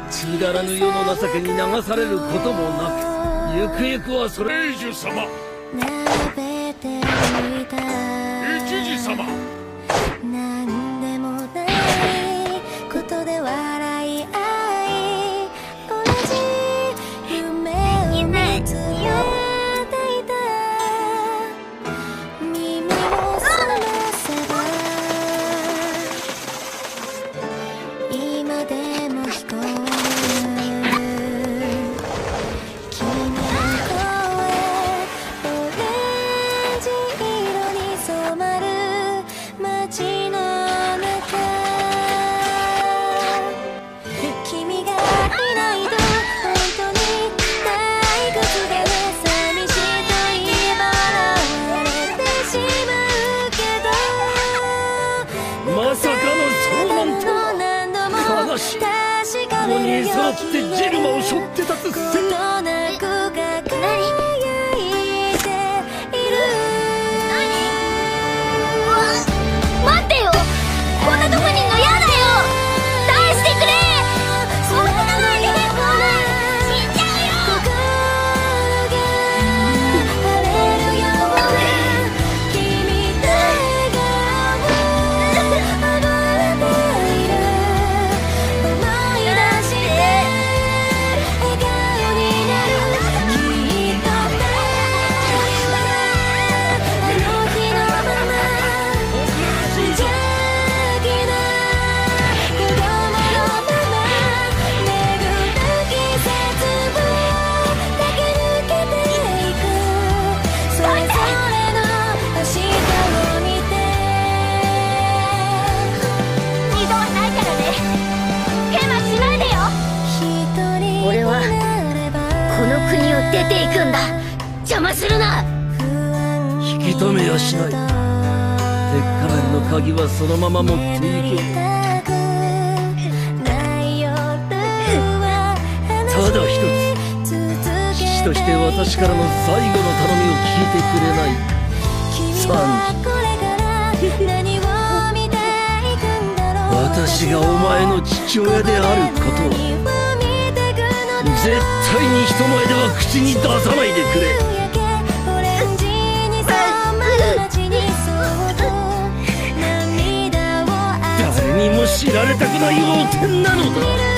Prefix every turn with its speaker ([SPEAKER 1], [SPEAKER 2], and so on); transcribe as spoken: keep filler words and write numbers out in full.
[SPEAKER 1] 血だらぬ世の情けに流されることもなく、ゆくゆくはそれ。
[SPEAKER 2] 聖樹様、一時様。
[SPEAKER 3] なんでもないことで笑い合い、同じ夢を見つめていた。耳を澄ませば今でも聞こえる君の声。オレンジ色に染まる街の中、君がいないと本当に退屈だね。寂しいと言えば笑われてしまうけど、
[SPEAKER 1] まさかの遭難とは。
[SPEAKER 3] 何度も
[SPEAKER 1] 悲しい。
[SPEAKER 3] 確か
[SPEAKER 1] ご
[SPEAKER 3] めるよ
[SPEAKER 1] にん揃ってジルマを背負って立つ
[SPEAKER 3] こと
[SPEAKER 1] 戦。
[SPEAKER 3] なく輝いている。
[SPEAKER 4] 待ってよ、こんなとこにいんのやだよ。返してくれ。そんなないで。死んじゃうよ。
[SPEAKER 3] 心が晴れるような君と笑顔を覚えている。思い出して笑顔になる。きっと二人はあの日のまま無邪気な子供のまま巡る季節を駆け抜けていく。それぞれの明日を見て
[SPEAKER 4] 二度はないからね。ヘマしないでよ。
[SPEAKER 3] 一人
[SPEAKER 4] 俺は
[SPEAKER 3] になれば
[SPEAKER 4] この国を出ていくんだ。邪魔するな。
[SPEAKER 1] 引き止めやしない。鉄仮面の鍵はそのまま持っていけ。ただ一つ、父として私からの最後の頼みを聞いてくれない。サンジ、私がお前の父親であることを絶対に人前では口に出さないでくれ。誰にも知られたくない汚点なのだ。